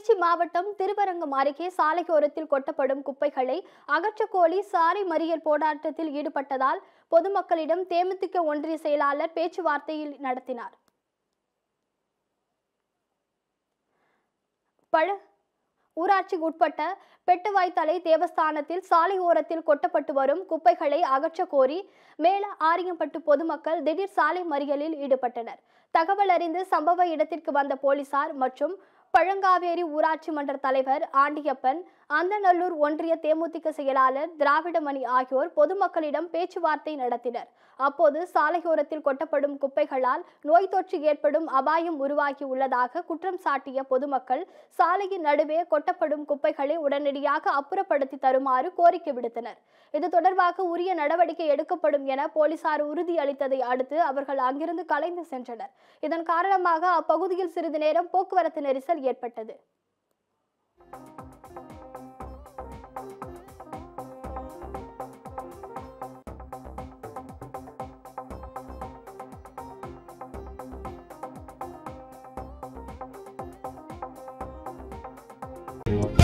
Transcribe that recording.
திருச்சி மாவட்டம் திருவரங்கம் அருகே சாலையோரத்தில் கொட்டப்படும் குப்பைகளை அகற்றக்கோரி சாலை மறியல் போராட்டத்தில் ஈடுபட்டதால் பொதுமக்களிடம் தேமுதிக ஒன்றிய செயலாளர் பேச்சுவார்த்தையில் நடத்தினார். ஊராட்சிக்கு உட்பட்ட பெட்டுவாய்த்தலை தேவஸ்தானத்தில் சாலையோரத்தில் கொட்டப்பட்டு வரும் குப்பைகளை அகற்ற கோரி மேல ஆரியம்பட்டு பொதுமக்கள் திடீர் சாலை மறியலில் ஈடுபட்டனர். தகவல் அறிந்து சம்பவ இடத்திற்கு வந்த போலீசார் மற்றும் பழங்காவேரி ஊராட்சி மன்ற தலைவர் ஆண்டியப்பன், அந்தநல்லூர் ஒன்றிய தேமுதிக செயலாளர் திராவிடமணி ஆகியோர் பொதுமக்களிடம் பேச்சுவார்த்தை நடத்தினர். அப்போது சாலையோரத்தில் கொட்டப்படும் குப்பைகளால் நோய் தொற்று ஏற்படும் அபாயம் உருவாகி உள்ளதாக குற்றம் சாட்டிய பொதுமக்கள் சாலையின் நடுவே கொட்டப்படும் குப்பைகளை உடனடியாக அப்புறப்படுத்தி தருமாறு கோரிக்கை விடுத்தனர். இது தொடர்பாக உரிய நடவடிக்கை எடுக்கப்படும் என போலீசார் உறுதியளித்ததை அடுத்து அவர்கள் அங்கிருந்து கலைந்து சென்றனர். இதன் காரணமாக அப்பகுதியில் சிறிது நேரம் போக்குவரத்து நெரிசல் ஏற்பட்டது. you